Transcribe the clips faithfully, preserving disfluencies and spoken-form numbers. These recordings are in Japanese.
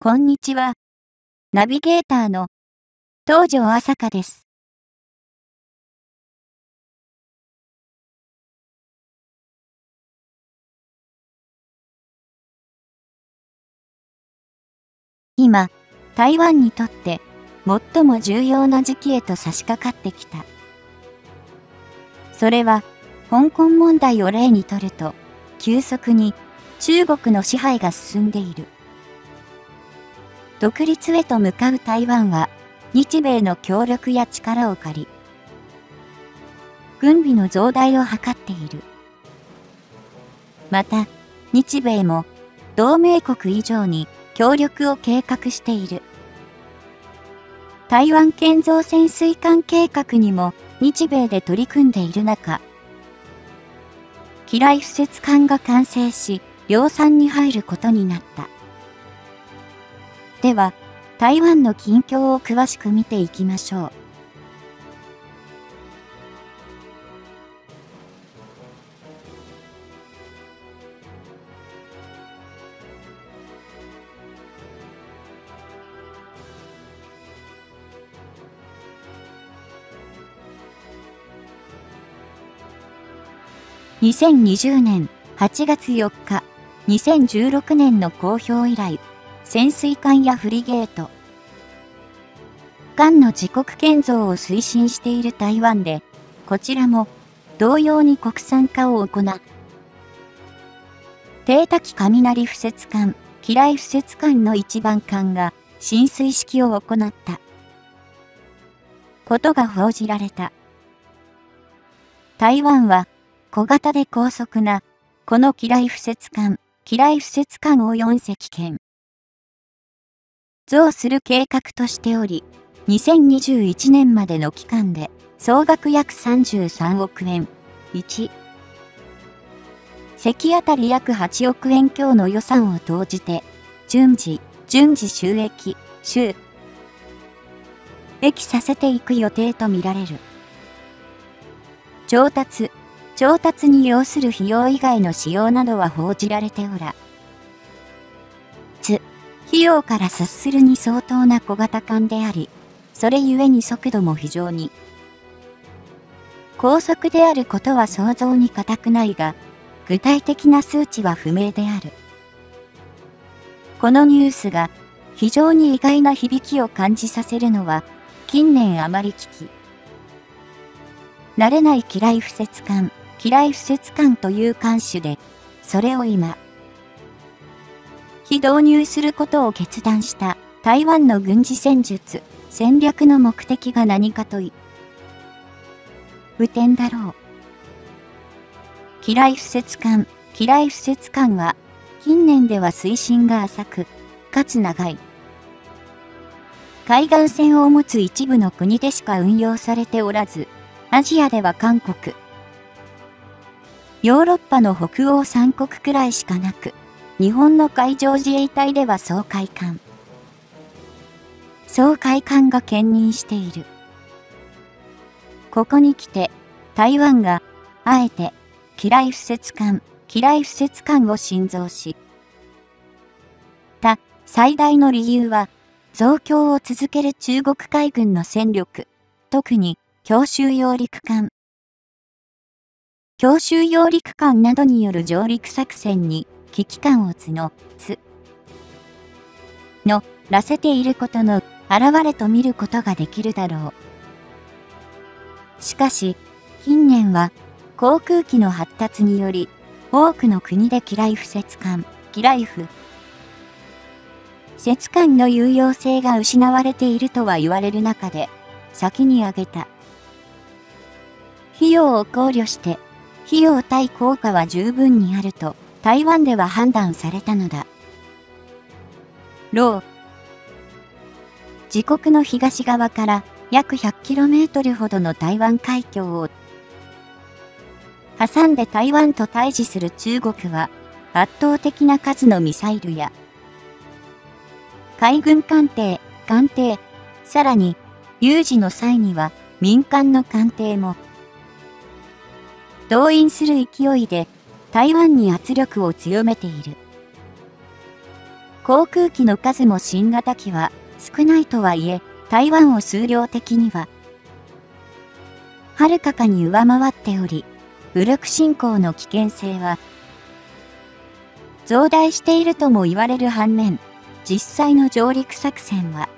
こんにちは。ナビゲーターの東條朝香です。今、台湾にとって最も重要な時期へと差し掛かってきた。それは、香港問題を例にとると、急速に中国の支配が進んでいる。独立へと向かう台湾は、日米の協力や力を借り、軍備の増大を図っている。また、日米も同盟国以上に協力を計画している。台湾建造潜水艦計画にも日米で取り組んでいる中、機雷敷設艦が完成し、量産に入ることになった。では、台湾の近況を詳しく見ていきましょう。にせんにじゅうねんはちがつよっか、にせんじゅうろくねんの公表以来、潜水艦やフリゲート、艦の自国建造を推進している台湾で、こちらも同様に国産化を行う。艇滝雷敷設艦、機雷敷設艦の一番艦が進水式を行ったことが報じられた。台湾は小型で高速なこの機雷敷設艦、機雷敷設艦をよん隻建造する計画としており、にせんにじゅういちねんまでの期間で総額約さんじゅうさんおくえん、いち隻あたり約はちおくえん強の予算を投じて、順次、順次収益、収益させていく予定とみられる。調達、調達に要する費用以外の使用などは報じられておらず、費用から察するに相当な小型艦であり、それゆえに速度も非常に高速であることは想像に難くないが、具体的な数値は不明である。このニュースが非常に意外な響きを感じさせるのは、近年あまり聞き慣れない機雷敷設艦、機雷敷設艦という艦種で、それを今、非導入することを決断した台湾の軍事戦術、戦略の目的が何かという点だろう。機雷敷設艦、機雷敷設艦は、近年では水深が浅く、かつ長い。海岸線を持つ一部の国でしか運用されておらず、アジアでは韓国、ヨーロッパの北欧さんこくくらいしかなく、日本の海上自衛隊では掃海艦、掃海艦が兼任している。ここに来て、台湾が、あえて、機雷敷設艦、機雷敷設艦を新造し、た、最大の理由は、増強を続ける中国海軍の戦力、特に、強襲揚陸艦、強襲揚陸艦などによる上陸作戦に危機感を募つのらせていることの表れと見ることができるだろう。しかし、近年は航空機の発達により多くの国で機雷敷設艦、機雷敷設艦の有用性が失われているとは言われる中で、先に挙げた費用を考慮して、費用対効果は十分にあると台湾では判断されたのだ。ロー自国の東側から約 ひゃくキロメートル ほどの台湾海峡を挟んで台湾と対峙する中国は圧倒的な数のミサイルや海軍艦艇、艦艇、さらに有事の際には民間の艦艇も動員する勢いで台湾に圧力を強めている。 航空機の数も新型機は少ないとはいえ、台湾を数量的には、はるかかに上回っており、武力侵攻の危険性は、増大しているとも言われる反面、実際の上陸作戦は、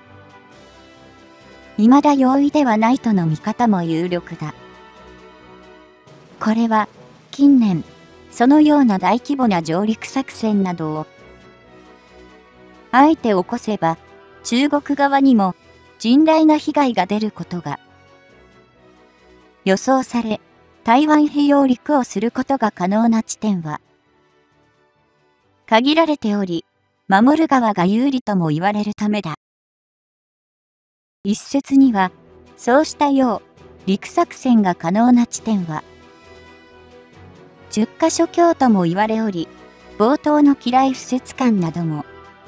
未だ容易ではないとの見方も有力だ。これは、近年、そのような大規模な上陸作戦などを、あえて起こせば、中国側にも甚大な被害が出ることが予想され、台湾へ揚陸をすることが可能な地点は、限られており、守る側が有利とも言われるためだ。一説には、そうしたよう、陸作戦が可能な地点は、じゅっかしょ強とも言われおり、冒頭の機雷敷設艦なども、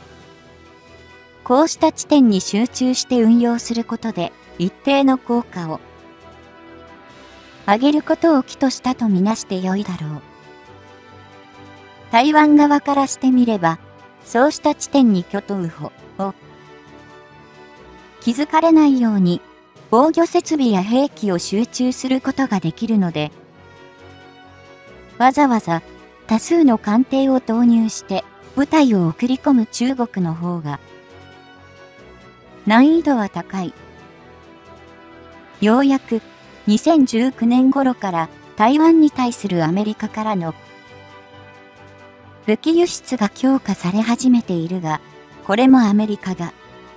こうした地点に集中して運用することで、一定の効果を上げることを起としたとみなしてよいだろう。台湾側からしてみれば、そうした地点に拠とうほを気づかれないように防御設備や兵器を集中することができるので、わざわざ多数の艦艇を投入して部隊を送り込む中国の方が難易度は高い。ようやくにせんじゅうきゅうねん頃から台湾に対するアメリカからの武器輸出が強化され始めているが、これもアメリカが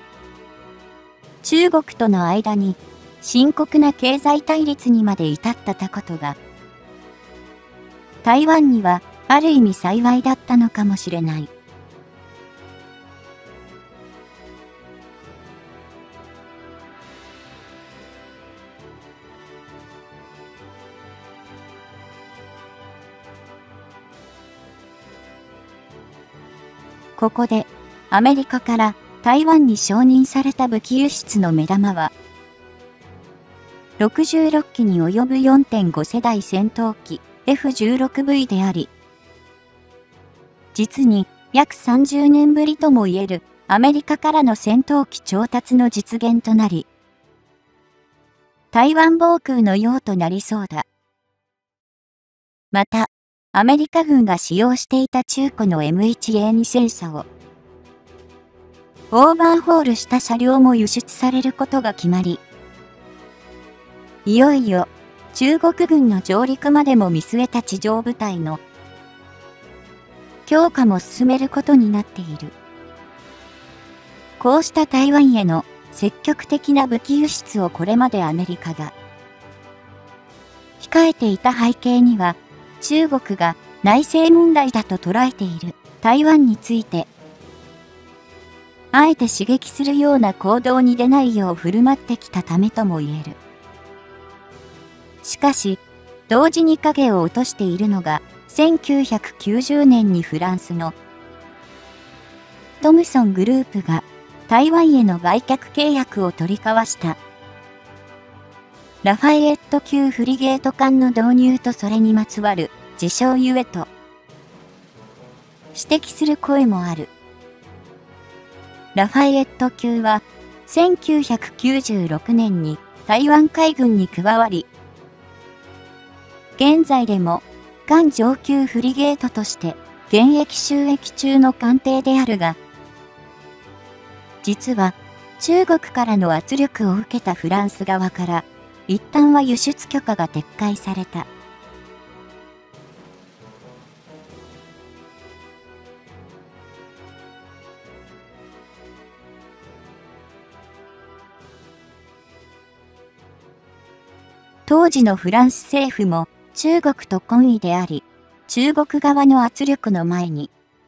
中国との間に深刻な経済対立にまで至ったたことが、台湾にはある意味幸いだったのかもしれない。ここでアメリカから台湾に承認された武器輸出の目玉は、ろくじゅうろっきに及ぶ よんてんご 世代戦闘機 エフじゅうろくブイ であり、実に約さんじゅうねんぶりともいえるアメリカからの戦闘機調達の実現となり、台湾防空の用となりそうだ。また、アメリカ軍が使用していた中古の エムワンエーに 戦車をオーバーホールした車両も輸出されることが決まり、いよいよ中国軍の上陸までも見据えた地上部隊の強化も進めることになっている。こうした台湾への積極的な武器輸出をこれまでアメリカが控えていた背景には、中国が内政問題だと捉えている台湾について、あえて刺激するような行動に出ないよう振る舞ってきたためとも言える。しかし、同時に影を落としているのが、せんきゅうひゃくきゅうじゅうねんにフランスのトムソングループが台湾への売却契約を取り交わしたラファエット級フリゲート艦の導入とそれにまつわる事象ゆえと指摘する声もある。ラファエット級はせんきゅうひゃくきゅうじゅうろくねんに台湾海軍に加わり、現在でも艦上級フリゲートとして現役就役中の艦艇であるが、実は中国からの圧力を受けたフランス側から一旦は輸出許可が撤回された。当時のフランス政府も中国と懇意であり、中国側の圧力の前に、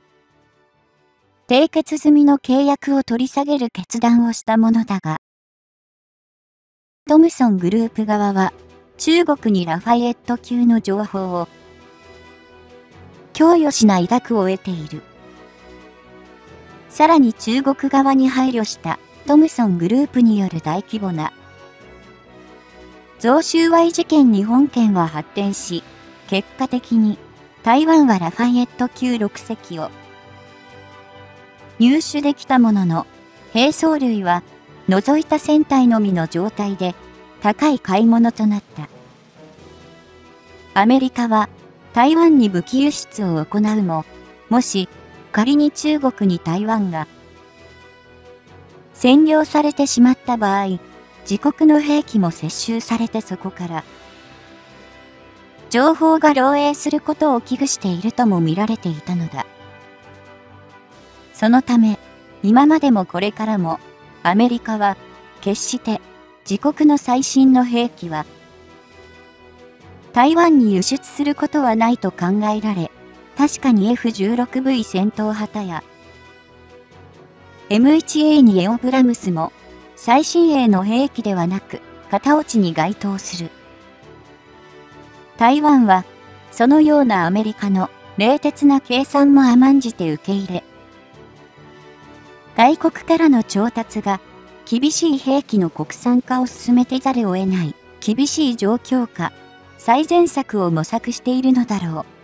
締結済みの契約を取り下げる決断をしたものだが、トムソングループ側は中国にラファエット級の情報を供与しない諾を得ている。さらに中国側に配慮したトムソングループによる大規模な贈収賄事件に本件は発展し、結果的に台湾はラファエット級ろくせきを入手できたものの、兵装類は除いた船体のみの状態で高い買い物となった。アメリカは台湾に武器輸出を行うも、もし仮に中国に台湾が占領されてしまった場合、自国の兵器も接収されてそこから情報が漏洩することを危惧しているとも見られていたのだ。そのため、今までもこれからもアメリカは決して自国の最新の兵器は台湾に輸出することはないと考えられ、確かに エフじゅうろくブイ 戦闘旗や エムワンエー にエオブラムスも最新鋭の兵器ではなく型落ちに該当する。台湾はそのようなアメリカの冷徹な計算も甘んじて受け入れ、外国からの調達が厳しい兵器の国産化を進めてざるを得ない厳しい状況下、最善策を模索しているのだろう。